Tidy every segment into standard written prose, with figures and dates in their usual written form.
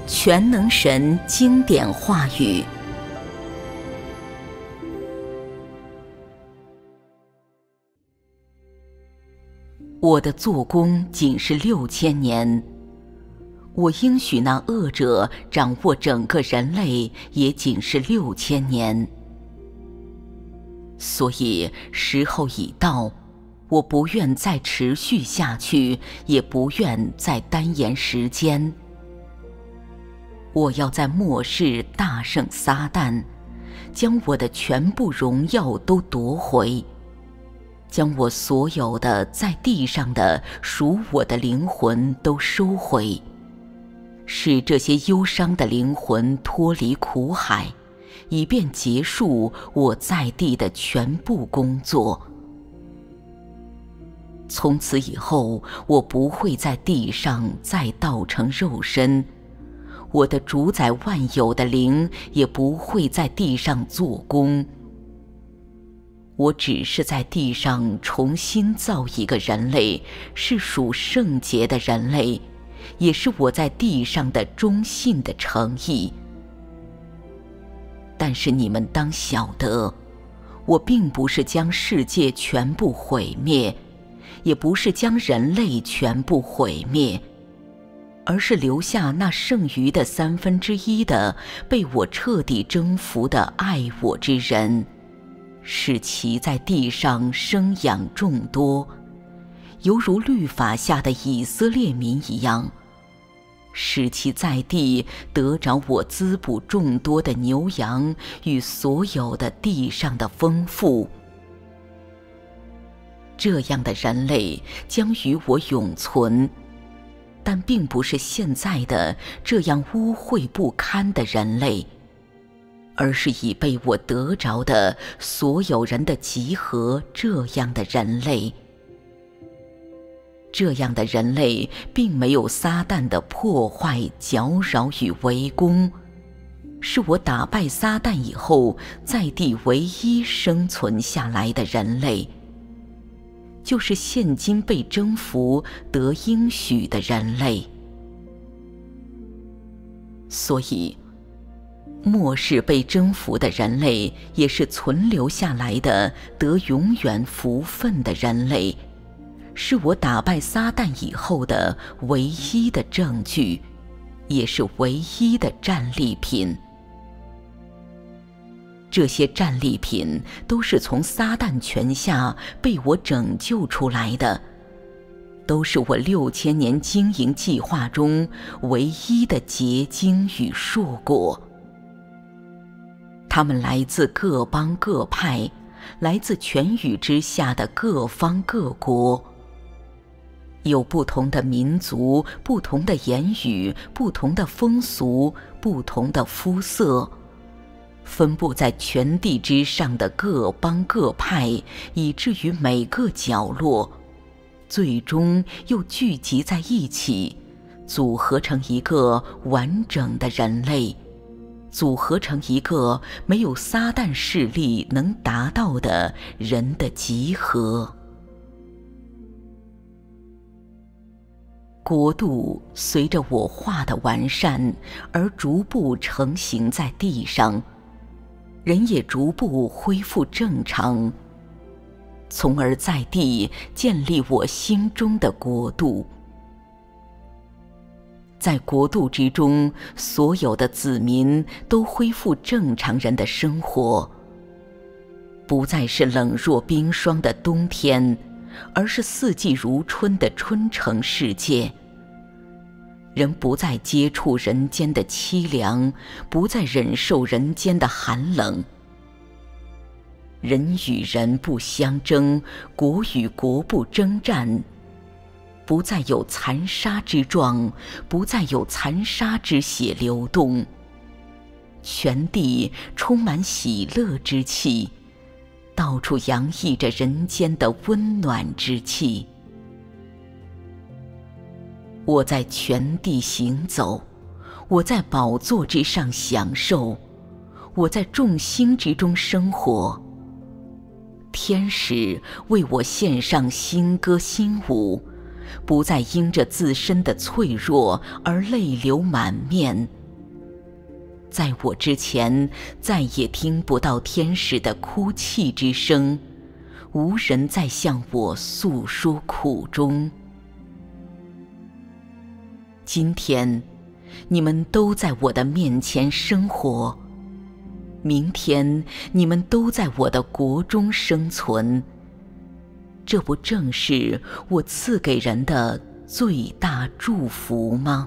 全能神经典话语。我的做工仅是6000年，我应许那恶者掌握整个人类也仅是6000年。所以时候已到，我不愿再持续下去，也不愿再单言时间。我要在末世大胜撒旦，将我的全部荣耀都夺回，将我所有的在地上的属我的灵魂都收回，使这些忧伤的灵魂脱离苦海，以便结束我在地的全部工作。从此以后，我不会在地上再道成肉身，我的主宰万有的灵也不会在地上做工。我只是在地上重新造一个人类，是属圣洁的人类，也是我在地上的忠信的诚意。但是你们当晓得，我并不是将世界全部毁灭，也不是将人类全部毁灭，而是留下那剩余的1/3的被我彻底征服的爱我之人，使其在地上生养众多，犹如律法下的以色列民一样，使其在地得着我滋补众多的牛羊与所有的地上的丰富。这样的人类将与我永存，但并不是现在的这样污秽不堪的人类，而是已被我得着的所有人的集合，这样的人类。这样的人类并没有撒旦的破坏、搅扰与围攻，是我打败撒旦以后在地唯一生存下来的人类，就是现今被征服得应许的人类。所以末世被征服的人类也是存留下来的得永远福分的人类，是我打败撒旦以后的唯一的证据，也是唯一的战利品。这些战利品都是从撒旦权下被我拯救出来的，都是我6000年经营计划中唯一的结晶与硕果。他们来自各邦各派，来自全宇之下的各方各国，有不同的民族，不同的言语，不同的风俗，不同的肤色，分布在全地之上的各邦各派，以至于每个角落，最终又聚集在一起，组合成一个完整的人类，组合成一个没有撒旦势力能达到的人的集合。国度随着我画的完善而逐步成型在地上，人也逐步恢复正常，从而在地建立我心中的国度。在国度之中，所有的子民都恢复正常人的生活，不再是冷若冰霜的冬天，而是四季如春的春城世界。人不再接触人间的凄凉，不再忍受人间的寒冷。人与人不相争，国与国不征战，不再有残杀之状，不再有残杀之血流动，全地充满喜乐之气，到处洋溢着人间的温暖之气。我在全地行走，我在宝座之上享受，我在众星之中生活。天使为我献上新歌新舞， 不再因着自身的脆弱而泪流满面。在我之前，再也听不到天使的哭泣之声，无人再向我诉说苦衷。今天，你们都在我的面前生活，明天你们都在我的国中生存。这不正是我赐给人的最大祝福吗？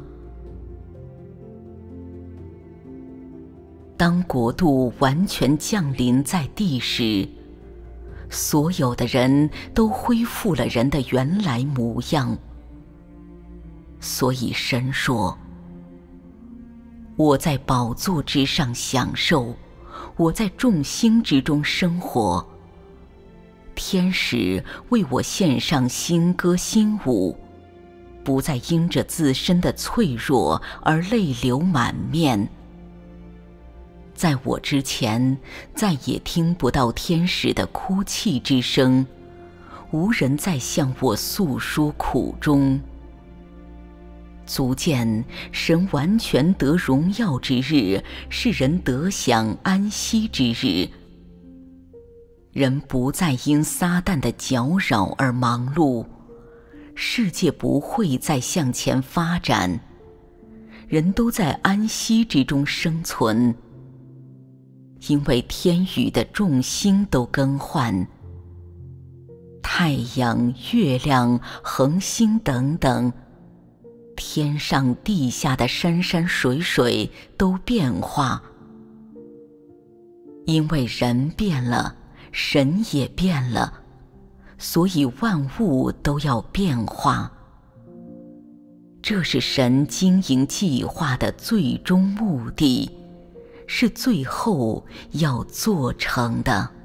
当国度完全降临在地时，所有的人都恢复了人的原来模样。所以神说，我在宝座之上享受，我在众星之中生活。天使为我献上新歌新舞，不再因着自身的脆弱而泪流满面。在我之前，再也听不到天使的哭泣之声，无人再向我诉说苦衷。足见神完全得荣耀之日，是人得享安息之日。人不再因撒旦的搅扰而忙碌，世界不会再向前发展，人都在安息之中生存。因为天宇的众星都更换，太阳、月亮、恒星等等，天上地下的山山水水都变化。因为人变了，神也变了，所以万物都要变化。这是神经营计划的最终目的，是最后要做成的。